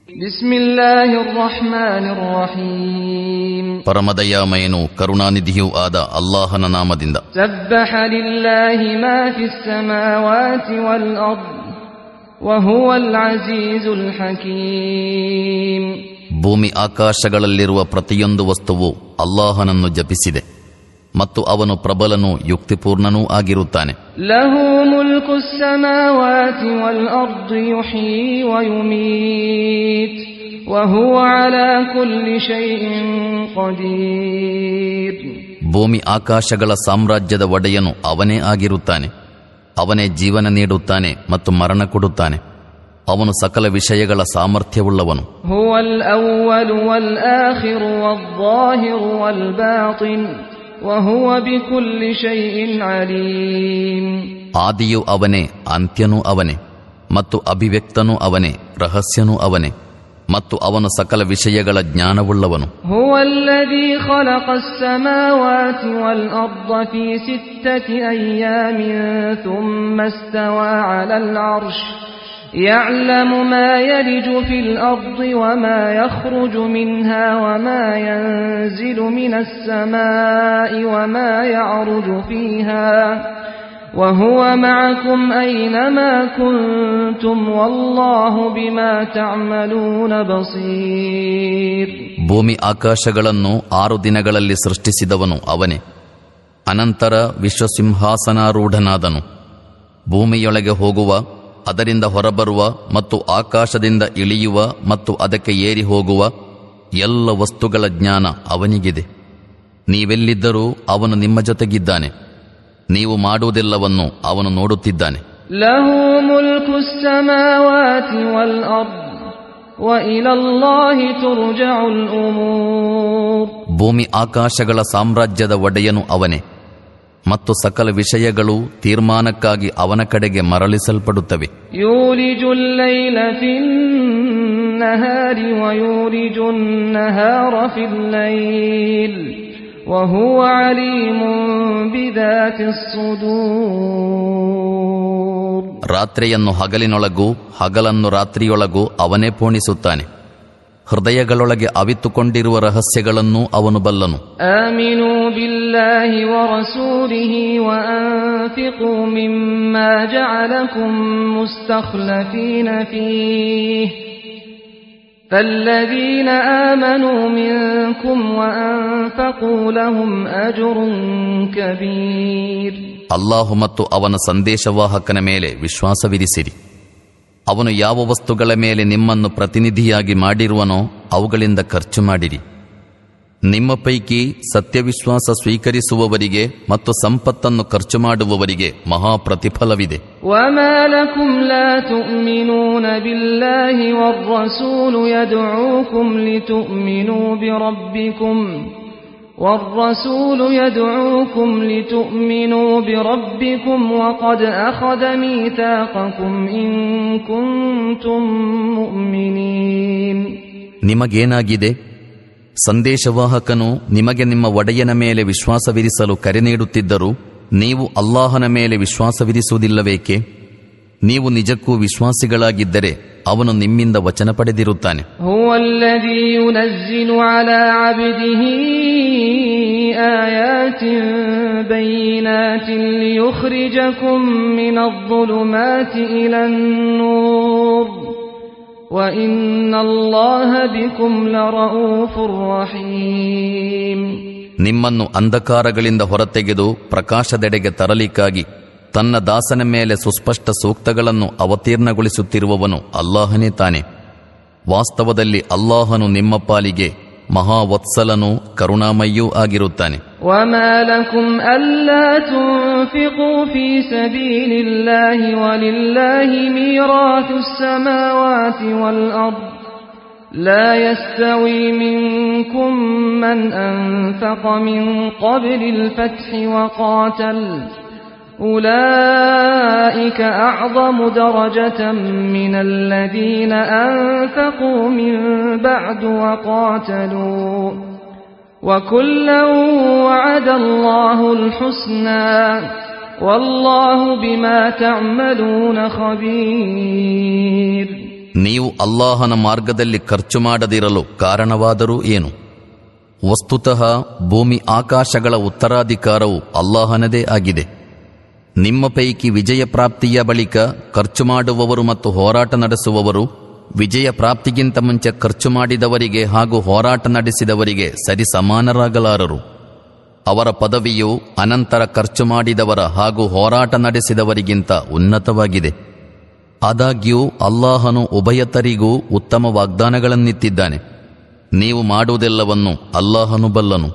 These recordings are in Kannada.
ಬಿಸ್ಮಿಲ್ಲಾಹಿರ್ ರಹ್ಮಾನಿರ್ ರಹೀಂ. ಪರಮದಯಾಮಯನೂ ಕರುಣಾನಿಧಿಯೂ ಆದ ಅಲ್ಲಾಹನ ನಾಮದಿಂದ. ಸಬ್ಬಹ ಲಿಲ್ಲಾಹಿ ಮಾ ಫಿಸ್ ಸಮಾವಾತಿ ವಲ್ ಅರ್ದ್ ವಹುವಲ್ ಅಜೀಜುಲ್ ಹಕೀಂ. ಭೂಮಿ ಆಕಾಶಗಳಲ್ಲಿರುವ ಪ್ರತಿಯೊಂದು ವಸ್ತುವು ಅಲ್ಲಾಹನನ್ನು ಜಪಿಸಿದೆ ಮತ್ತು ಅವನು ಪ್ರಬಲನೂ ಯುಕ್ತಿಪೂರ್ಣನೂ ಆಗಿರುತ್ತಾನೆ. ಲಹು ಮುಲ್ಕು ಸಮಾವಾತಿ ವಲ್ ಅರ್ದ್ ಯುಹ್ಯೀ ವ ಯುಮೀತ್ ವಹುವ ಅಲಾ ಕುಲ್ಲಿ ಶೈಇನ್ ಕದೀರ್. ಭೂಮಿ ಆಕಾಶಗಳ ಸಾಮ್ರಾಜ್ಯದ ಒಡೆಯನು ಅವನೇ ಆಗಿರುತ್ತಾನೆ. ಅವನೇ ಜೀವನ ನೀಡುತ್ತಾನೆ ಮತ್ತು ಮರಣ ಕೊಡುತ್ತಾನೆ. ಅವನು ಸಕಲ ವಿಷಯಗಳ ಸಾಮರ್ಥ್ಯವುಳ್ಳವನು. ಹುವಲ್ ಅವ್ವಲು ವಲ್ ಆಖಿರು ವಲ್ ಝಾಹಿರು ವಲ್ ಬಾತಿನ್ ವಹುವ ಬಿಕುಲ್ಲಿ ಶೈಇನ್ ಅಲೀಮ್. ಆದಿಯೂ ಅವನೇ, ಅಂತ್ಯನೂ ಅವನೇ, ಮತ್ತು ಅಭಿವ್ಯಕ್ತನೂ ಅವನೇ, ರಹಸ್ಯನೂ ಅವನೇ, ಮತ್ತು ಅವನು ಸಕಲ ವಿಷಯಗಳ ಜ್ಞಾನವುಳ್ಳವನು. ಹುವಲ್ಲದೀ ಖಲಕಸ್ ಸಮಾವಾತಿ ವಲ್ ಅರ್ದ ಫೀ ಸಿತ್ತತಿ ಅಯ್ಯಾಮಿನ್ ಥುಮ್ಮ ಇಸ್ತವಾ ಅಲಲ್ ಅರ್ಶ್ يعلم ما يلج في الأرض وما يخرج منها وما ينزل من السماء وما يعرج فيها وهو معكم أينما كنتم والله بما تعملون بصير. ಭೂಮಿ ಆಕಾಶಗಳನ್ನು 6 ದಿನಗಳಲ್ಲಿ ಸೃಷ್ಟಿಸಿದವನು ಅವನೇ. ಅನಂತರ ವಿಶ್ವಸಿಂಹಾಸನಾರೂಢನಾದನು. ಭೂಮಿಯೊಳಗೆ ಹೋಗುವ, ಅದರಿಂದ ಹೊರಬರುವ ಮತ್ತು ಆಕಾಶದಿಂದ ಇಳಿಯುವ ಮತ್ತು ಅದಕ್ಕೆ ಏರಿ ಹೋಗುವ ಎಲ್ಲ ವಸ್ತುಗಳ ಜ್ಞಾನ ಅವನಿಗಿದೆ. ನೀವೆಲ್ಲಿದ್ದರೂ ಅವನು ನಿಮ್ಮ ಜೊತೆಗಿದ್ದಾನೆ. ನೀವು ಮಾಡುವುದೆಲ್ಲವನ್ನು ಅವನು ನೋಡುತ್ತಿದ್ದಾನೆ. ಲಹು ಮುಲ್ಕು ಸಮಾವಾತಿ ವಲ್ ಅರ್ದ್ ವ ಇಲಲ್ಲಾಹಿ ತುರ್ಜಉಲ್ ಉಮೂರ್. ಭೂಮಿ ಆಕಾಶಗಳ ಸಾಮ್ರಾಜ್ಯದ ಒಡೆಯನು ಅವನೇ ಮತ್ತು ಸಕಲ ವಿಷಯಗಳು ತೀರ್ಮಾನಕ್ಕಾಗಿ ಅವನ ಕಡೆಗೆ ಮರಳಿಸಲ್ಪಡುತ್ತವೆ. ಯೂಲಿಜುಲ್ ಲೈಲ ಫಿನ್ ನಹಾರಿ ವ ಯೂಲಿಜುನ್ ನಹಾರ ಫಿಲ್ ಲೈಲ್ ವಹುವ ಅಲೀಮುನ್ ಬಿದಾತಿಸ್ ಸುದೂರ್. ರಾತ್ರಿಯನ್ನು ಹಗಲಿನೊಳಗೂ ಹಗಲನ್ನು ರಾತ್ರಿಯೊಳಗೂ ಅವನೇ ಪೋಣಿಸುತ್ತಾನೆ. ಹೃದಯಗಳೊಳಗೆ ಅವಿತುಕೊಂಡಿರುವ ರಹಸ್ಯಗಳನ್ನು ಅವನು ಬಲ್ಲನು. ಆಮಿನೂ ಬಿಲ್ಲಾಹಿ ವ ರಸೂಲಿಹಿ ವ ಅನ್ಫಿqū ಮಿಮ್ಮಾ ಜಅಲಕುಂ ಮುಸ್ತಖ್ಲಫೀನ ಫೀಹಿ ಫಲ್ಲದೀನ ಆಮನೂ ಮಿನ್ಕುಂ ವ ಅನ್ಫqū ಲಹುಂ ಅಜ್ರುನ್ ಕಬೀರ್. ಅಲ್ಲಾಹು ಮತ್ತು ಅವನ ಸಂದೇಶವಾಹಕನ ಮೇಲೆ ವಿಶ್ವಾಸವಿರಿಸಿರಿ. ಅವನು ಯಾವ ವಸ್ತುಗಳ ಮೇಲೆ ನಿಮ್ಮನ್ನು ಪ್ರತಿನಿಧಿಯಾಗಿ ಮಾಡಿರುವನೋ ಅವುಗಳಿಂದ ಖರ್ಚು ಮಾಡಿರಿ. ನಿಮ್ಮ ಪೈಕಿ ಸತ್ಯವಿಶ್ವಾಸ ಸ್ವೀಕರಿಸುವವರಿಗೆ ಮತ್ತು ಸಂಪತ್ತನ್ನು ಖರ್ಚು ಮಾಡುವವರಿಗೆ ಮಹಾ ಪ್ರತಿಫಲವಿದೆ. ವಮಾ ಲಕುಂ ಲಾ ತು'ಮಿನೂನ ಬಿಲ್ಲಾಹಿ ವರ್ ರಸೂಲು ಯದ್'ಊಕುಂ ಲಿತು'ಮಿನೂ ಬಿರಬ್ಬಿಕುಂ والرسول يدعوكم لتؤمنوا بربكم وقد أخذ ميثاقكم إن كنتم مؤمنين. ನಿಮಗೇನಾಗಿದೆ? ಸಂದೇಶವಾಹಕನು ನಿಮಗೆ ನಿಮ್ಮ ಒಡೆಯನ ಮೇಲೆ ವಿಶ್ವಾಸವಿರಿಸಲು ಕರೆ ನೀಡುತ್ತಿದ್ದರೂ ನೀವು ಅಲ್ಲಾಹನ ಮೇಲೆ ವಿಶ್ವಾಸವಿರಿಸುವುದಿಲ್ಲವೇಕೆ? ನೀವು ನಿಜಕ್ಕೂ ವಿಶ್ವಾಸಿಗಳಾಗಿದ್ದರೆ ಅವನು ನಿಮ್ಮಿಂದ ವಚನ ಪಡೆದಿರುತ್ತಾನೆ. ಹುವಲ್ಲದೀ ಯುನಜ್ಜಿಲು ಅಲಾ ಅಬ್ದಿಹಿ ಆಯಾತಿನ್ ಬೈನಾತಿನ್ ಲಿಯುಖ್ರಿಜಕುಂ ಮಿನದ್ದುಲುಮಾತಿ ಇಲನ್ನೂರ್ ವ ಇನ್ನಲ್ಲಾಹ ಬಿಕುಂ ಲರഊಫುರ್ ರಹೀಮ್. ನಿಮ್ಮನ್ನು ಅಂಧಕಾರಗಳಿಂದ ಹೊರತೆಗೆದು ಪ್ರಕಾಶದೆಡೆಗೆ ತರಲಿಕ್ಕಾಗಿ ತನ್ನ ದಾಸನ ಮೇಲೆ ಸುಸ್ಪಷ್ಟ ಸೂಕ್ತಗಳನ್ನು ಅವತೀರ್ಣಗೊಳಿಸುತ್ತಿರುವವನು ಅಲ್ಲಾಹನೇ ತಾನೆ. ವಾಸ್ತವದಲ್ಲಿ ಅಲ್ಲಾಹನು ನಿಮ್ಮ ಪಾಲಿಗೆ ಮಹಾವತ್ಸಲನೂ ಕರುಣಾಮಯ್ಯೂ ಆಗಿರುತ್ತಾನೆ. ವಮಾ ಲಕುಂ ಅಲ್ಲಾ ತುನ್ಫಿqū ಫೀ ಸಬೀಲಿಲ್ಲಾಹಿ ವಲಿಲ್ಲಾಹಿ ಮೀರಾಥುಸ್ ಸಮಾವಾತಿ ವಲ್ ಅರ್ದ್ ಲಾ ಯಸ್ತವೀ ಮಿನ್ಕುಂ ಮನ್ ಅನ್ಫಕ ಮಿನ್ क़ಬ್ಲಿಲ್ ಫತ್ಹಿ ವಕಾತಲ್ أولئك أعظم درجة من الذين أنفقوا من بعد وقاتلوا وكلا وعد الله الحسنى والله بما تعملون خبير. ನೀವು ಅಲ್ಲಾಹನ ಮಾರ್ಗದಲ್ಲಿ ಖರ್ಚು ಮಾಡದಿರಲು ಕಾರಣವಾದರೂ ಏನು? ವಸ್ತುತಃ ಭೂಮಿ ಆಕಾಶಗಳ ಉತ್ತರಾಧಿಕಾರವು ಅಲ್ಲಾಹನದೇ ಆಗಿದೆ. ನಿಮ್ಮ ಪೈಕಿ ವಿಜಯ ಪ್ರಾಪ್ತಿಯ ಬಳಿಕ ಖರ್ಚು ಮಾಡುವವರು ಮತ್ತು ಹೋರಾಟ ನಡೆಸುವವರು ವಿಜಯ ಪ್ರಾಪ್ತಿಗಿಂತ ಮುಂಚೆ ಖರ್ಚು ಮಾಡಿದವರಿಗೆ ಹಾಗೂ ಹೋರಾಟ ನಡೆಸಿದವರಿಗೆ ಸರಿ ಸಮಾನರಾಗಲಾರರು. ಅವರ ಪದವಿಯು ಅನಂತರ ಖರ್ಚು ಮಾಡಿದವರ ಹಾಗೂ ಹೋರಾಟ ನಡೆಸಿದವರಿಗಿಂತ ಉನ್ನತವಾಗಿದೆ. ಆದಾಗ್ಯೂ ಅಲ್ಲಾಹನು ಉಭಯತರಿಗೂ ಉತ್ತಮ ವಾಗ್ದಾನಗಳನ್ನಿತ್ತಿದ್ದಾನೆ. ನೀವು ಮಾಡುವುದೆಲ್ಲವನ್ನು ಅಲ್ಲಾಹನು ಬಲ್ಲನು.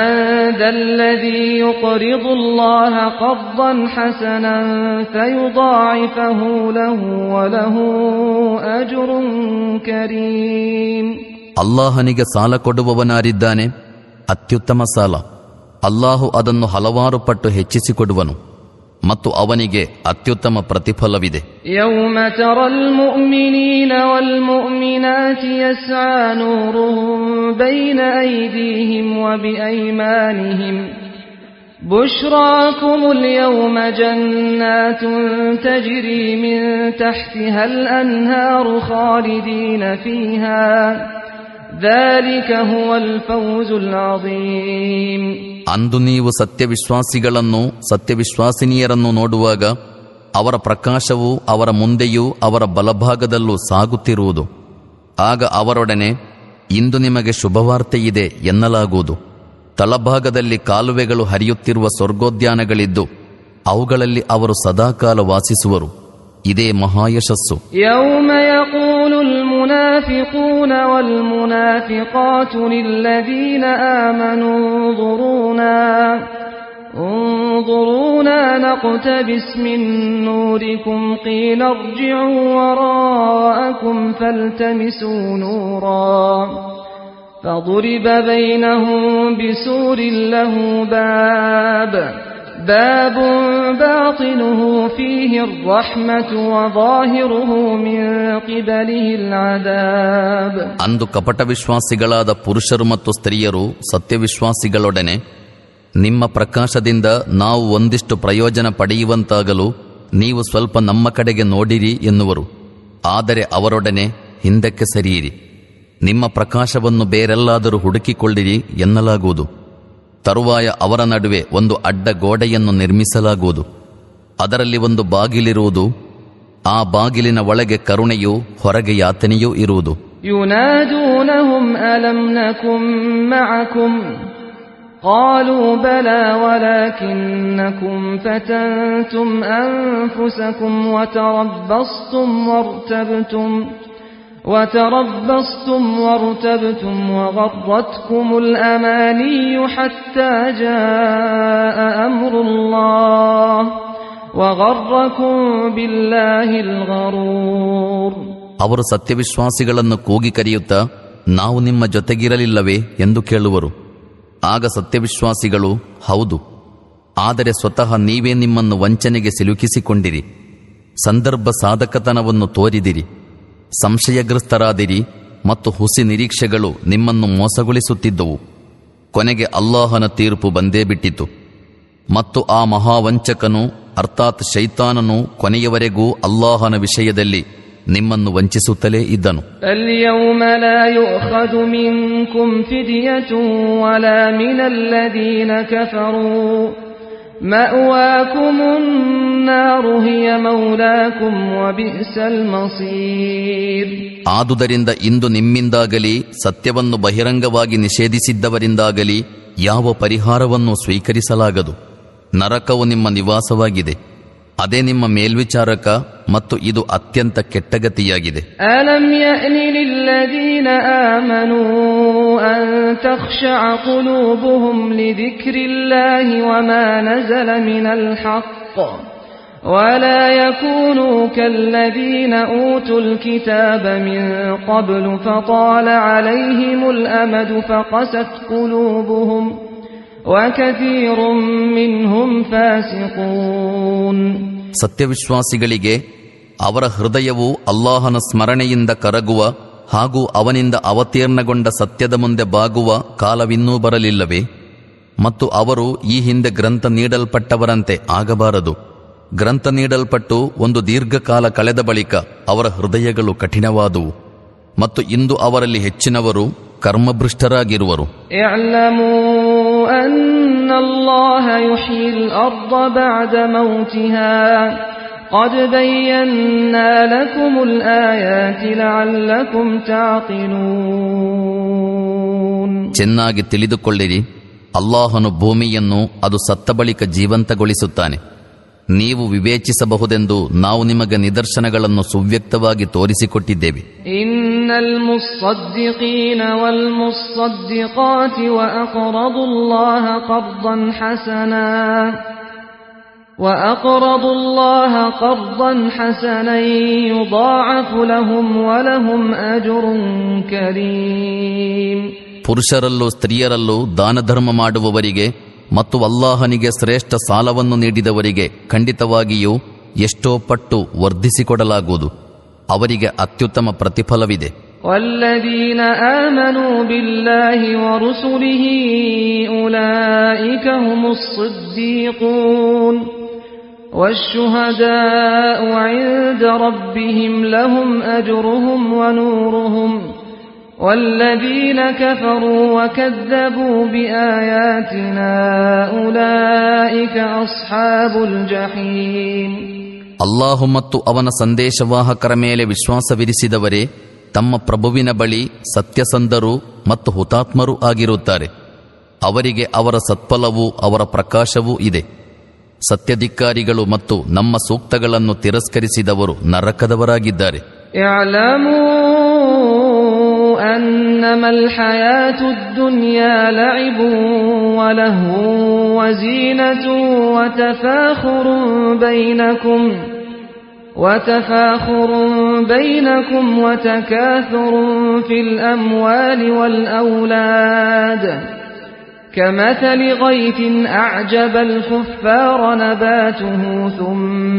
ಅಲ್ಲಾಹನಿಗೆ ಸಾಲ ಕೊಡುವವನಾರಿದ್ದಾನೆ? ಅತ್ಯುತ್ತಮ ಸಾಲ. ಅಲ್ಲಾಹು ಅದನ್ನು ಹಲವಾರು ಪಟ್ಟು ಹೆಚ್ಚಿಸಿಕೊಡುವನು ಮತ್ತು ಅವನಿಗೆ ಅತ್ಯುತ್ತಮ ಪ್ರತಿಫಲವಿದೆ. ಯೌಮ ತರಲ್ ಮುಅ್ಮಿನೀನ ವಲ್ ಮುಅ್ಮಿನಾತಿ ಯಸ್ಆ ನೂರುಹುಂ ಬೈನ ಐದೀಹಿಂ ವ ಬಿಐಮಾನಿಹಿಂ ಬುಶ್ರಾಕುಮುಲ್ ಯೌಮ ಜನ್ನಾತುನ್ ತಜ್ರಿ ಮಿನ್ ತಹ್ತಿಹಲ್ ಅನ್ಹಾರು ಖಾಲಿದೀನ ಫೀಹಾ ذلك هو الفوز العظيم. ಅಂದು ನೀವು ಸತ್ಯವಿಶ್ವಾಸಿಗಳನ್ನು ಸತ್ಯವಿಶ್ವಾಸಿನಿಯರನ್ನು ನೋಡುವಾಗ ಅವರ ಪ್ರಕಾಶವು ಅವರ ಮುಂದೆಯೂ ಅವರ ಬಲಭಾಗದಲ್ಲೂ ಸಾಗುತ್ತಿರುವುದು. ಆಗ ಅವರೊಡನೆ ಇಂದು ನಿಮಗೆ ಶುಭವಾರ್ತೆಯಿದೆ ಎನ್ನಲಾಗುವುದು. ತಳಭಾಗದಲ್ಲಿ ಕಾಲುವೆಗಳು ಹರಿಯುತ್ತಿರುವ ಸ್ವರ್ಗೋದ್ಯಾನಗಳಿದ್ದು ಅವುಗಳಲ್ಲಿ ಅವರು ಸದಾಕಾಲ ವಾಸಿಸುವರು. ಇದೇ ಮಹಾಯಶಸ್ಸು. ಯೌಮ ಯಕೂಲುಲ್ ಮುನಾಫಿಕೂನ ವಲ್ ಮುನಾಫಿಕಾತು ಲಿಲ್ಲದೀನ ಆಮನೂ انظرونا نقتبس من نوركم قيل ارجعوا وراءكم فالتمسوا نورا فضرب بينهم بسور له باب باطنه فيه الرحمة وظاهره من قبله العذاب. ಅಂದು ಕಪಟ ವಿಶ್ವಾಸಿಗಳಾದ ಪುರುಷರು ಮತ್ತು ಸ್ತ್ರೀಯರು ಸತ್ಯವಿಶ್ವಾಸಿಗಳೊಡನೆ ನಿಮ್ಮ ಪ್ರಕಾಶದಿಂದ ನಾವು ಒಂದಿಷ್ಟು ಪ್ರಯೋಜನ ಪಡೆಯುವಂತಾಗಲು ನೀವು ಸ್ವಲ್ಪ ನಮ್ಮ ಕಡೆಗೆ ನೋಡಿರಿ ಎನ್ನುವರು. ಆದರೆ ಅವರೊಡನೆ ಹಿಂದಕ್ಕೆ ಸರಿಯಿರಿ, ನಿಮ್ಮ ಪ್ರಕಾಶವನ್ನು ಬೇರೆಲ್ಲಾದರೂ ಹುಡುಕಿಕೊಳ್ಳಿರಿ ಎನ್ನಲಾಗುವುದು. ತರುವಾಯ ಅವರ ನಡುವೆ ಒಂದು ಅಡ್ಡ ಗೋಡೆಯನ್ನು ನಿರ್ಮಿಸಲಾಗುವುದು. ಅದರಲ್ಲಿ ಒಂದು ಬಾಗಿಲಿರುವುದು. ಆ ಬಾಗಿಲಿನ ಒಳಗೆ ಕರುಣೆಯೂ ಹೊರಗೆ ಯಾತನೆಯೂ ಇರುವುದು. ಯುನಾದೂನಹುಂ ಅಲಂ ನಕುಂ ಮಅಕುಂ قالوا بلى ولكنكم فتنتم أنفسكم وتربصتم وارتبتم وغرتكم الأماني حتى جاء أمر الله وغركم بالله الغرور. ಅವರು ಸತ್ಯವಿಶ್ವಾಸಿಗಳನ್ನು ಕೂಗಿ ಕರೆಯುತ್ತಾ ನಾವು ನಿಮ್ಮ ಜೊತೆಗಿರಲಿಲ್ಲವೇ ಎಂದು ಕೇಳುವರು. ಆಗ ಸತ್ಯವಿಶ್ವಾಸಿಗಳು ಹೌದು, ಆದರೆ ಸ್ವತಃ ನೀವೇ ನಿಮ್ಮನ್ನು ವಂಚನೆಗೆ ಸಿಲುಕಿಸಿಕೊಂಡಿರಿ, ಸಂದರ್ಭ ಸಾಧಕತನವನ್ನು ತೋರಿದಿರಿ, ಸಂಶಯಗ್ರಸ್ತರಾದಿರಿ ಮತ್ತು ಹುಸಿ ನಿರೀಕ್ಷೆಗಳು ನಿಮ್ಮನ್ನು ಮೋಸಗೊಳಿಸುತ್ತಿದ್ದವು. ಕೊನೆಗೆ ಅಲ್ಲಾಹನ ತೀರ್ಪು ಬಂದೇ ಬಿಟ್ಟಿತು ಮತ್ತು ಆ ಮಹಾವಂಚಕನು ಅರ್ಥಾತ್ ಶೈತಾನನು ಕೊನೆಯವರೆಗೂ ಅಲ್ಲಾಹನ ವಿಷಯದಲ್ಲಿ ನಿಮ್ಮನ್ನು ವಂಚಿಸುತ್ತಲೇ ಇದ್ದನು. ಅಲ್ಯೌಮ ಲಾ ಯುಅಖದು ಮಿನ್ಕುಂ ಫಿದಿಯತುನ್ ವಲಾ ಮಿನಲ್ ಲದೀನ ಕಫರೂ ಮಅವಾಕುಮುನ್ ನಾರು ಹಿಯ ಮೌಲಾಕುಂ ವಬಿಅಸಲ್ ಮಸೀರ್. ಆದುದರಿಂದ ಇಂದು ನಿಮ್ಮಿಂದಾಗಲಿ ಸತ್ಯವನ್ನು ಬಹಿರಂಗವಾಗಿ ನಿಷೇಧಿಸಿದ್ದವರಿಂದಾಗಲಿ ಯಾವ ಪರಿಹಾರವನ್ನು ಸ್ವೀಕರಿಸಲಾಗದು. ನರಕವು ನಿಮ್ಮ ನಿವಾಸವಾಗಿದೆ, ಅದೇ ನಿಮ್ಮ ಮೇಲ್ವಿಚಾರಕ ಮತ್ತು ಇದು ಅತ್ಯಂತ ಕೆಟ್ಟಗತಿಯಾಗಿದೆ. ಅಲಂ ಯಅನಿ ಲಿಲ್ಲದೀನ ಆಮನೂ ಅನ್ ತಖ್ಶಅ ಕುಲೂಬುಹುಂ ಲಿದಿಕ್ರಿಲ್ಲಾಹಿ ವಮಾ ನಜಲ ಮಿನಲ್ ಹಕ್ ವಲಾ ಯಕೂನೂ ಕಲ್ಲದೀನ ಊತುಲ್ ಕಿತಾಬ ಮಿನ್ क़ब्लु ಫತಾಲ ಅಲೈಹಿಮುಲ್ ಅಮದು ಫಕಸತ್ ಕುಲೂಬುಹುಂ ವಕತೀರುಂ ಮಿನ್ಹುಂ ಫಾಸಿಕೂನ್. ಸತ್ಯವಿಶ್ವಾಸಿಗಳಿಗೆ ಅವರ ಹೃದಯವು ಅಲ್ಲಾಹನ ಸ್ಮರಣೆಯಿಂದ ಕರಗುವ ಹಾಗೂ ಅವನಿಂದ ಅವತೀರ್ಣಗೊಂಡ ಸತ್ಯದ ಮುಂದೆ ಬಾಗುವ ಕಾಲವಿನ್ನೂ ಬರಲಿಲ್ಲವೇ? ಮತ್ತು ಅವರು ಈ ಹಿಂದೆ ಗ್ರಂಥ ನೀಡಲ್ಪಟ್ಟವರಂತೆ ಆಗಬಾರದು. ಗ್ರಂಥ ನೀಡಲ್ಪಟ್ಟು ಒಂದು ದೀರ್ಘಕಾಲ ಕಳೆದ ಬಳಿಕ ಅವರ ಹೃದಯಗಳು ಕಠಿಣವಾದುವು ಮತ್ತು ಇಂದು ಅವರಲ್ಲಿ ಹೆಚ್ಚಿನವರು ಕರ್ಮಭೃಷ್ಟರಾಗಿರುವರು. ಇಅಲಮೂ ಅನ್ನಲ್ಲಾಹ ಯುಹ್ಯಿಲ್ ಅರ್ದ ಬಅದ ಮೌತಿಹಾ قد بينا لكم الآيات لعلكم تعقلون. ಚೆನ್ನಾಗಿ ತಿಳಿದುಕೊಳ್ಳಿರಿ, ಅಲ್ಲಾಹನು ಭೂಮಿಯನ್ನು ಅದು ಸತ್ತ ಬಳಿಕ ಜೀವಂತಗೊಳಿಸುತ್ತಾನೆ. ನೀವು ವಿವೇಚಿಸಬಹುದೆಂದು ನಾವು ನಿಮಗೆ ನಿದರ್ಶನಗಳನ್ನು ಸುವ್ಯಕ್ತವಾಗಿ ತೋರಿಸಿಕೊಟ್ಟಿದ್ದೇವೆ. ಇನ್ನಲ್ ಮುಸ್ಸದ್ದಿಕೀನ ವಲ್ ಮುಸ್ಸದ್ದಿಕಾತಿ ವಅಕ್ರದುಲ್ಲಾಹ ಕರ್ದನ್ ಹಸನಾ وأقرضوا الله قرضا حسنا يضاعف لهم ولهم أجر كريم. ಪುರುಷರಲ್ಲೂ ಸ್ತ್ರೀಯರಲ್ಲೂ ದಾನ ಧರ್ಮ ಮಾಡುವವರಿಗೆ ಮತ್ತು ಅಲ್ಲಾಹನಿಗೆ ಶ್ರೇಷ್ಠ ಸಾಲವನ್ನು ನೀಡಿದವರಿಗೆ ಖಂಡಿತವಾಗಿಯೂ ಎಷ್ಟೋ ಪಟ್ಟು ವರ್ಧಿಸಿಕೊಡಲಾಗುವುದು. ಅವರಿಗೆ ಅತ್ಯುತ್ತಮ ಪ್ರತಿಫಲವಿದೆ. والذين آمنوا بالله ورسله أولئك هم الصديقون والشهداء عند ربهم لهم أجرهم ونورهم والذين كفروا وكذبوا بآياتنا أولئك أصحاب الجحيم. ಅಲ್ಲಾಹು ಮತ್ತು ಅವನ ಸಂದೇಶವಾಹಕರ ಮೇಲೆ ವಿಶ್ವಾಸವಿರಿಸಿದವರೇ ತಮ್ಮ ಪ್ರಭುವಿನ ಬಳಿ ಸತ್ಯಸಂಧರು ಮತ್ತು ಹುತಾತ್ಮರೂ ಆಗಿರುತ್ತಾರೆ. ಅವರಿಗೆ ಅವರ ಸತ್ಫಲವೂ ಅವರ ಪ್ರಕಾಶವೂ ಇದೆ. ಸತ್ಯಧಿಕಾರಿಗಳು ಮತ್ತು ನಮ್ಮ ಸೂಕ್ತಗಳನ್ನು ತಿರಸ್ಕರಿಸಿದವರು ನರಕದವರಾಗಿದ್ದಾರೆ. ಇಅಲಮೂ ಅನ್ನಮಲ್ ಹಯಾತುದ್ ದುನ್ಯಾ ಲಇಬುನ್ ವಲಹ್ವುನ್ ವಜೀನತುನ್ وتفاخر بينكم وتكاثر في الأموال والأولاد كمثل غيث أعجب الكفار نباته ثم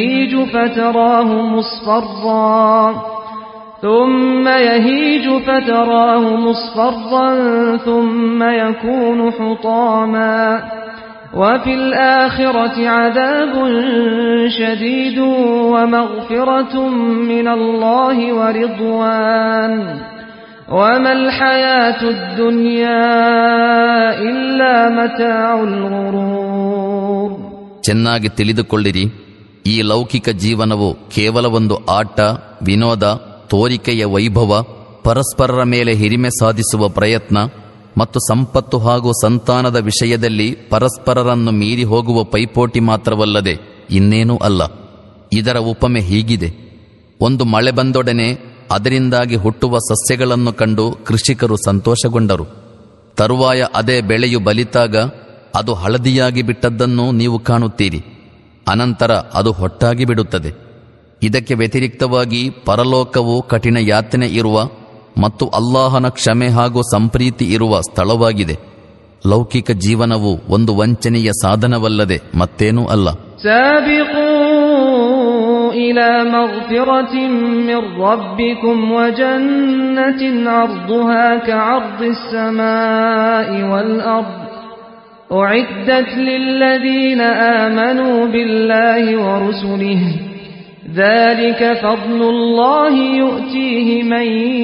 يهيج فتراه مصفرا ثم يكون حطاما وفي الآخرة عذاب شديد ومغفرة من الله ورضوان وما الحياة الدنيا إلا متاع الغرور. ಚೆನ್ನಾಗಿ ತಿಳಿದುಕೊಳ್ಳಿರಿ, ಈ ಲೌಕಿಕ ಜೀವನವು ಕೇವಲ ಒಂದು ಆಟ, ವಿನೋದ, ತೋರಿಕೆಯ ವೈಭವ, ಪರಸ್ಪರರ ಮೇಲೆ ಹಿರಿಮೆ ಸಾಧಿಸುವ ಪ್ರಯತ್ನ ಮತ್ತು ಸಂಪತ್ತು ಹಾಗೂ ಸಂತಾನದ ವಿಷಯದಲ್ಲಿ ಪರಸ್ಪರರನ್ನು ಮೀರಿ ಹೋಗುವ ಪೈಪೋಟಿ ಮಾತ್ರವಲ್ಲದೆ ಇನ್ನೇನೂ ಅಲ್ಲ. ಇದರ ಉಪಮೆ ಹೀಗಿದೆ: ಒಂದು ಮಳೆ ಬಂದೊಡನೆ ಅದರಿಂದಾಗಿ ಹುಟ್ಟುವ ಸಸ್ಯಗಳನ್ನು ಕಂಡು ಕೃಷಿಕರು ಸಂತೋಷಗೊಂಡರು. ತರುವಾಯ ಅದೇ ಬೆಳೆಯು ಬಲಿತಾಗ ಅದು ಹಳದಿಯಾಗಿ ಬಿಟ್ಟದ್ದನ್ನು ನೀವು ಕಾಣುತ್ತೀರಿ. ಅನಂತರ ಅದು ಹೊಟ್ಟಾಗಿ ಬಿಡುತ್ತದೆ. ಇದಕ್ಕೆ ವ್ಯತಿರಿಕ್ತವಾಗಿ ಪರಲೋಕವು ಕಠಿಣ ಯಾತನೆ ಇರುವ ಮತ್ತು ಅಲ್ಲಾಹನ ಕ್ಷಮೆ ಹಾಗೂ ಸಂಪ್ರೀತಿ ಇರುವ ಸ್ಥಳವಾಗಿದೆ. ಲೌಕಿಕ ಜೀವನವು ಒಂದು ವಂಚನೆಯ ಸಾಧನವಲ್ಲದೆ ಮತ್ತೇನೂ ಅಲ್ಲ. ಸಾಬಿಕೂ ಇಲಾ ಮಗ್ಫಿರತಿನ್ ಮಿರ್ ರಬ್ಬಿಕುಂ ವಜನ್ನತಿನ್ ಅರ್ದುಹಾ ಕಅರ್ದಿಸ್ ಸಮಾಇ ವಲ್ ಅರ್ದ್ ಉಇದ್ದತ್ ಲಿಲ್ಲದೀನ ಆಮನೂ ಬಿಲ್ಲಾಹಿ ವರುಸುಲಿಹಿ ذلك فضل الله يؤتيه من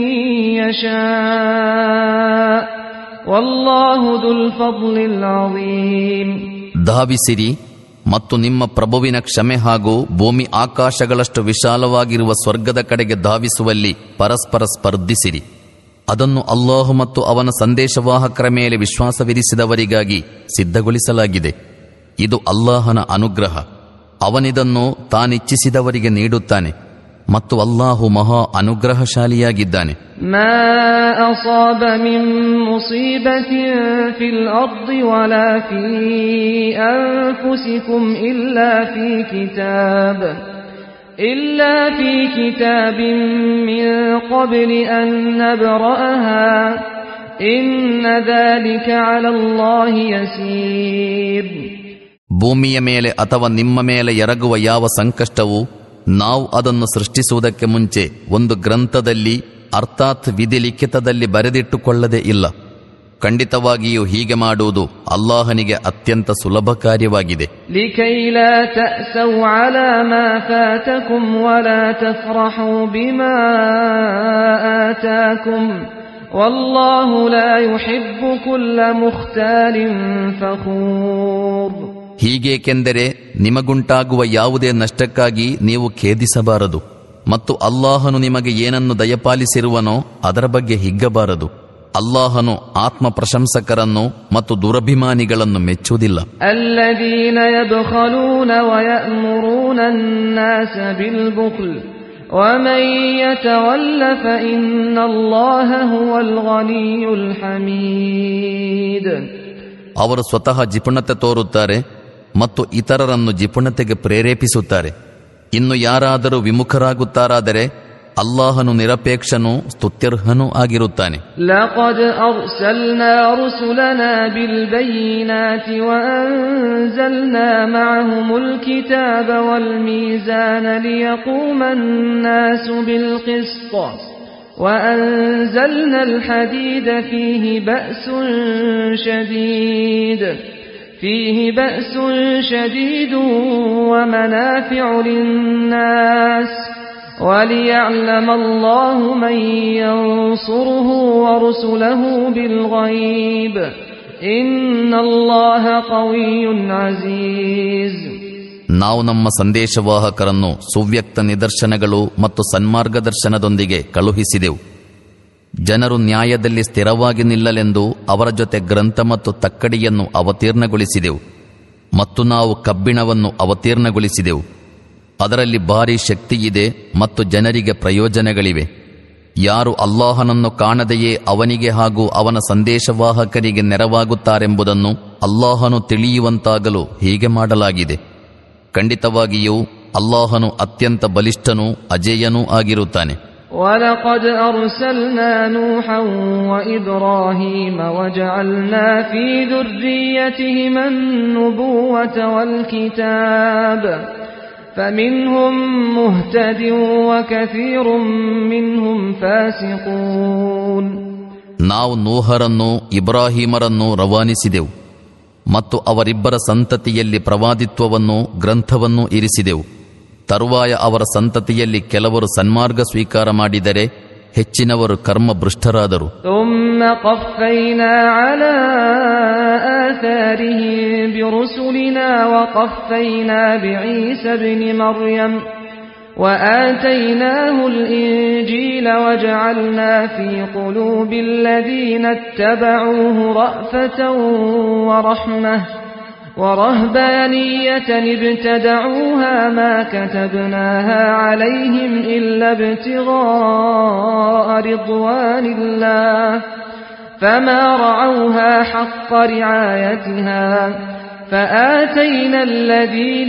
يشاء والله ذو الفضل العظيم. ಧಾವಿಸಿರಿ ಮತ್ತು ನಿಮ್ಮ ಪ್ರಭುವಿನ ಕ್ಷಮೆ ಹಾಗೂ ಭೂಮಿ ಆಕಾಶಗಳಷ್ಟು ವಿಶಾಲವಾಗಿರುವ ಸ್ವರ್ಗದ ಕಡೆಗೆ ಧಾವಿಸುವಲ್ಲಿ ಪರಸ್ಪರ ಸ್ಪರ್ಧಿಸಿರಿ. ಅದನ್ನು ಅಲ್ಲಾಹು ಮತ್ತು ಅವನ ಸಂದೇಶವಾಹಕರ ಮೇಲೆ ವಿಶ್ವಾಸವಿರಿಸಿದವರಿಗಾಗಿ ಸಿದ್ಧಗೊಳಿಸಲಾಗಿದೆ. ಇದು ಅಲ್ಲಾಹನ ಅನುಗ್ರಹ. ಅವನಿದನ್ನು ತಾನಿಚ್ಛಿಸಿದವರಿಗೆ ನೀಡುತ್ತಾನೆ ಮತ್ತು ಅಲ್ಲಾಹು ಮಹಾ ಅನುಗ್ರಹಶಾಲಿಯಾಗಿದ್ದಾನೆ. ಮಾ ಅಸಾಬ ಮಿನ್ ಮುಸೀಬತಿನ್ ಫಿಲ್ ಅರ್ದಿ ವಲಾ ಫೀ ಅನ್ಫುಸಿಕುಂ ಇಲ್ಲಾ ಫೀ ಕಿತಾಬಿನ್ ಮಿನ್ क़ಬ್ಲಿ ಅನ್ ನಬ್ರಅಹಾ ಇನ್ನ ذلك ಅಲಾ ಅಲ್ಲಾಹಿ ಯಸೀರ್. ಭೂಮಿಯ ಮೇಲೆ ಅಥವಾ ನಿಮ್ಮ ಮೇಲೆ ಎರಗುವ ಯಾವ ಸಂಕಷ್ಟವೂ ನಾವು ಅದನ್ನು ಸೃಷ್ಟಿಸುವುದಕ್ಕೆ ಮುಂಚೆ ಒಂದು ಗ್ರಂಥದಲ್ಲಿ ಅರ್ಥಾತ್ ವಿಧಿಲಿಖಿತದಲ್ಲಿ ಬರೆದಿಟ್ಟುಕೊಳ್ಳದೇ ಇಲ್ಲ. ಖಂಡಿತವಾಗಿಯೂ ಹೀಗೆ ಮಾಡುವುದು ಅಲ್ಲಾಹನಿಗೆ ಅತ್ಯಂತ ಸುಲಭ ಕಾರ್ಯವಾಗಿದೆ. لكي لا تأسوا على ما فاتكم ولا تفرحوا بما آتاكم والله لا يحب كل مختال فخور. ಹೀಗೇಕೆಂದರೆ ನಿಮಗುಂಟಾಗುವ ಯಾವುದೇ ನಷ್ಟಕ್ಕಾಗಿ ನೀವು ಖೇದಿಸಬಾರದು ಮತ್ತು ಅಲ್ಲಾಹನು ನಿಮಗೆ ಏನನ್ನು ದಯಪಾಲಿಸಿರುವನೋ ಅದರ ಬಗ್ಗೆ ಹಿಗ್ಗಬಾರದು. ಅಲ್ಲಾಹನು ಆತ್ಮ ಪ್ರಶಂಸಕರನ್ನು ಮತ್ತು ದುರಭಿಮಾನಿಗಳನ್ನು ಮೆಚ್ಚುವುದಿಲ್ಲ. الذين يبخلون ويأمرون الناس بالبخل ومن يتول فإن الله هو الغني الحميد. ಅವರು ಸ್ವತಃ ಜಿಪುಣತೆ ತೋರುತ್ತಾರೆ ಮತ್ತು ಇತರರನ್ನು ಜಿಪುಣತೆಗೆ ಪ್ರೇರೇಪಿಸುತ್ತಾರೆ. ಇನ್ನು ಯಾರಾದರೂ ವಿಮುಖರಾಗುತ್ತಾರಾದರೆ ಅಲ್ಲಾಹನು ನಿರಪೇಕ್ಷನೂ ಸ್ತುತ್ಯರ್ಹನೂ ಆಗಿರುತ್ತಾನೆ. لقد أرسلنا رسلنا بالبينات وأنزلنا معهم الكتاب والميزان ليقوم الناس بالقسط وأنزلنا الحديد فيه بأس شديد ومنافع للناس وَلِيَعْلَمَ اللَّهُ مَن يَنصُرُهُ وَرُسُلَهُ بِالْغَيْبِ إِنَّ اللَّهَ قَوِيٌّ عَزِيزٌ. ನಾವು ನಮ್ಮ ಸಂದೇಶವಾಹಕರನ್ನು ಸುವ್ಯಕ್ತ ನಿದರ್ಶನಗಳು ಮತ್ತು ಸನ್ಮಾರ್ಗದರ್ಶನದೊಂದಿಗೆ ಕಳುಹಿಸಿದೆವು. ಜನರು ನ್ಯಾಯದಲ್ಲಿ ಸ್ಥಿರವಾಗಿ ನಿಲ್ಲಲೆಂದು ಅವರ ಜೊತೆ ಗ್ರಂಥ ಮತ್ತು ತಕ್ಕಡಿಯನ್ನು ಅವತೀರ್ಣಗೊಳಿಸಿದೆವು ಮತ್ತು ನಾವು ಕಬ್ಬಿಣವನ್ನು ಅವತೀರ್ಣಗೊಳಿಸಿದೆವು. ಅದರಲ್ಲಿ ಭಾರೀ ಶಕ್ತಿಯಿದೆ ಮತ್ತು ಜನರಿಗೆ ಪ್ರಯೋಜನಗಳಿವೆ. ಯಾರು ಅಲ್ಲಾಹನನ್ನು ಕಾಣದೆಯೇ ಅವನಿಗೆ ಹಾಗೂ ಅವನ ಸಂದೇಶವಾಹಕರಿಗೆ ನೆರವಾಗುತ್ತಾರೆಂಬುದನ್ನು ಅಲ್ಲಾಹನು ತಿಳಿಯುವಂತಾಗಲು ಹೀಗೆ ಮಾಡಲಾಗಿದೆ. ಖಂಡಿತವಾಗಿಯೂ ಅಲ್ಲಾಹನು ಅತ್ಯಂತ ಬಲಿಷ್ಠನೂ ಅಜೇಯನೂ ಆಗಿರುತ್ತಾನೆ. وَلَقَدْ أَرْسَلْنَا نُوحًا وَإِبْرَاهِيمَ وَجَعَلْنَا فِي ذُرِّيَّتِهِمَا النُّبُوَّةَ وَالْكِتَابَ فَمِنْهُمْ مُهْتَدٍ وَكَثِيرٌ مِّنْهُمْ فَاسِقُونَ. ನಾವು ನೂಹರನ್ನು ಇಬ್ರಾಹಿಮರನ್ನು ರವಾನಿಸಿದೆವು ಮತ್ತು ಅವರಿಬ್ಬರ ಸಂತತಿಯಲ್ಲಿ ಪ್ರವಾದಿತ್ವವನ್ನು ಗ್ರಂಥವನ್ನು ಇರಿಸಿದೆವು. ತರುವಾಯ ಅವರ ಸಂತತಿಯಲ್ಲಿ ಕೆಲವರು ಸನ್ಮಾರ್ಗ ಸ್ವೀಕಾರ ಮಾಡಿದರೆ ಹೆಚ್ಚಿನವರು ಕರ್ಮಭೃಷ್ಟರಾದರು. ثُمَّ قَفَّيْنَا عَلَى آثَارِهِم بِرُسُلِنَا وَقَفَّيْنَا بِعِيسَى ابْنِ مَرْيَمَ وَآتَيْنَاهُ الْإِنْجِيلَ وَجَعَلْنَا فِي قُلُوبِ الَّذِينَ اتَّبَعُوهُ رَأْفَةً وَرَحْمَةً وَرَهْبَانِيَّةً ابْتَدَعُوهَا مَا كَتَبْنَاهَا عَلَيْهِمْ إِلَّا ابْتِغَاءَ رِضْوَانِ اللَّهِ فَمَا رَعَوْهَا حَقَّ رِعَايَتِهَا فَآتَيْنَا الَّذِينَ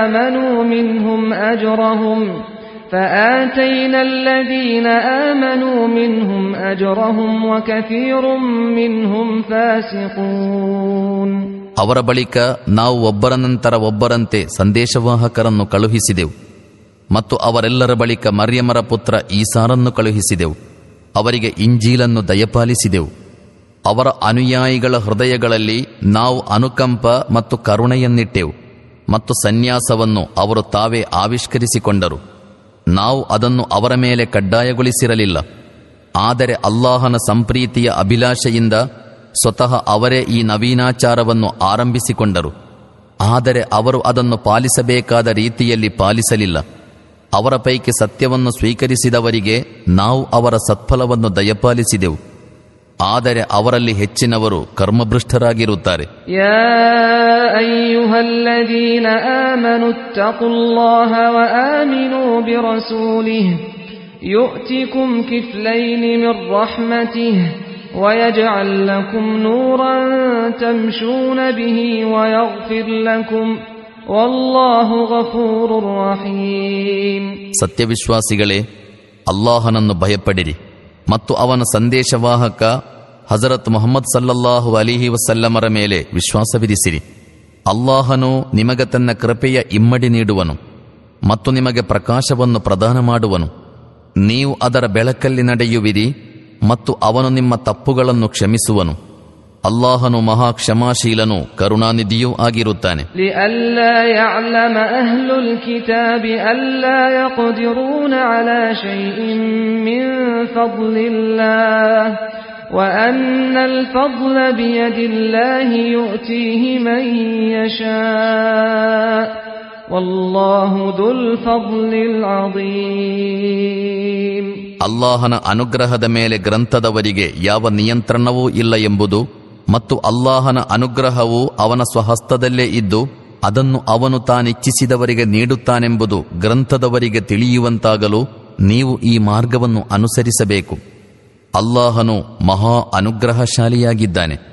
آمَنُوا مِنْهُمْ أَجْرَهُمْ وَكَثِيرٌ مِّنْهُمْ فَاسِقُونَ. ಅವರ ಬಳಿಕ ನಾವು ಒಬ್ಬರ ನಂತರ ಒಬ್ಬರಂತೆ ಸಂದೇಶವಾಹಕರನ್ನು ಕಳುಹಿಸಿದೆವು ಮತ್ತು ಅವರೆಲ್ಲರ ಬಳಿಕ ಮರ್ಯಮರ ಪುತ್ರ ಈಸಾರನ್ನು ಕಳುಹಿಸಿದೆವು. ಅವರಿಗೆ ಇಂಜೀಲನ್ನು ದಯಪಾಲಿಸಿದೆವು. ಅವರ ಅನುಯಾಯಿಗಳ ಹೃದಯಗಳಲ್ಲಿ ನಾವು ಅನುಕಂಪ ಮತ್ತು ಕರುಣೆಯನ್ನಿಟ್ಟೆವು ಮತ್ತು ಸನ್ಯಾಸವನ್ನು ಅವರು ತಾವೇ ಆವಿಷ್ಕರಿಸಿಕೊಂಡರು. ನಾವು ಅದನ್ನು ಅವರ ಮೇಲೆ ಕಡ್ಡಾಯಗೊಳಿಸಿರಲಿಲ್ಲ. ಆದರೆ ಅಲ್ಲಾಹನ ಸಂಪ್ರೀತಿಯ ಅಭಿಲಾಷೆಯಿಂದ ಸ್ವತಃ ಅವರೇ ಈ ನವೀನಾಚಾರವನ್ನು ಆರಂಭಿಸಿಕೊಂಡರು. ಆದರೆ ಅವರು ಅದನ್ನು ಪಾಲಿಸಬೇಕಾದ ರೀತಿಯಲ್ಲಿ ಪಾಲಿಸಲಿಲ್ಲ. ಅವರ ಪೈಕಿ ಸತ್ಯವನ್ನು ಸ್ವೀಕರಿಸಿದವರಿಗೆ ನಾವು ಅವರ ಸತ್ಫಲವನ್ನು ದಯಪಾಲಿಸಿದೆವು. ಆದರೆ ಅವರಲ್ಲಿ ಹೆಚ್ಚಿನವರು ಕರ್ಮಭೃಷ್ಟರಾಗಿರುತ್ತಾರೆ. ಯಾ ಅಯ್ಯುಹಲ್ಲದೀನ ಆಮನು ಇತ್ತಖುಲ್ಲಾಹ ವಆಮಿನೂ ಬಿರಸೂಲಿಹಿ ಯುಅತಿಕುಂ ಕಿಫ್ಲೈನಿ ಮಿರ್ ರಹ್ಮತಿಹಿ ವಯಜ್ಅಲ್ ಲಕುಂ ನೂರನ್ ತಮ್ಶೂನ ಬಿಹಿ ವಯಗ್ಫಿರ್ ಲಕುಂ ವಲ್ಲಾಹು ಗಫೂರುರ್ ರಹೀಮ್. ಸತ್ಯವಿಶ್ವಾಸಿಗಳೇ, ಅಲ್ಲಾಹನನ್ನು ಭಯಪಡಿರಿ ಮತ್ತು ಅವನ ಸಂದೇಶವಾಹಕ ಹಜರತ್ ಮುಹಮ್ಮದ್ ಸಲ್ಲಲ್ಲಾಹು ಅಲಿಹಿ ವಸಲ್ಲಮರ ಮೇಲೆ ವಿಶ್ವಾಸವಿರಿಸಿರಿ. ಅಲ್ಲಾಹನು ನಿಮಗೆ ತನ್ನ ಕೃಪೆಯ ಇಮ್ಮಡಿ ನೀಡುವನು ಮತ್ತು ನಿಮಗೆ ಪ್ರಕಾಶವನ್ನು ಪ್ರದಾನ ಮಾಡುವನು. ನೀವು ಅದರ ಬೆಳಕಲ್ಲಿ ನಡೆಯುವಿರಿ ಮತ್ತು ಅವನು ನಿಮ್ಮ ತಪ್ಪುಗಳನ್ನು ಕ್ಷಮಿಸುವನು. ಅಲ್ಲಾಹನು ಮಹಾ ಕ್ಷಮಾಶೀಲನೂ ಕರುಣಾನಿಧಿಯೂ ಆಗಿರುತ್ತಾನೆ. لئلا يعلم أهل الكتاب ألا يقدرون على شيء من فضل الله وأن الفضل بيد الله يؤتيه من يشاء والله ذو الفضل العظيم. ಅಲ್ಲಾಹನ ಅನುಗ್ರಹದ ಮೇಲೆ ಗ್ರಂಥದವರಿಗೆ ಯಾವ ನಿಯಂತ್ರಣವೂ ಇಲ್ಲ ಎಂಬುದು ಮತ್ತು ಅಲ್ಲಾಹನ ಅನುಗ್ರಹವು ಅವನ ಸ್ವಹಸ್ತದಲ್ಲೇ ಇದ್ದು ಅದನ್ನು ಅವನು ತಾನಿಚ್ಛಿಸಿದವರಿಗೆ ನೀಡುತ್ತಾನೆಂಬುದು ಗ್ರಂಥದವರಿಗೆ ತಿಳಿಯುವಂತಾಗಲು ನೀವು ಈ ಮಾರ್ಗವನ್ನು ಅನುಸರಿಸಬೇಕು. ಅಲ್ಲಾಹನು ಮಹಾ ಅನುಗ್ರಹಶಾಲಿಯಾಗಿದ್ದಾನೆ.